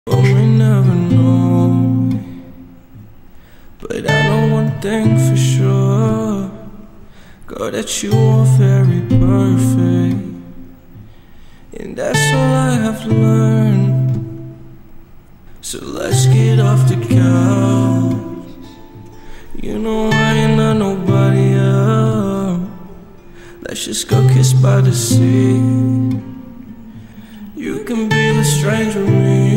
Well, we never know, but I know one thing for sure, girl, that you are very perfect, and that's all I have learned. So let's get off the couch. You know I ain't not nobody else. Let's just go kiss by the sea. You can be the stranger with me.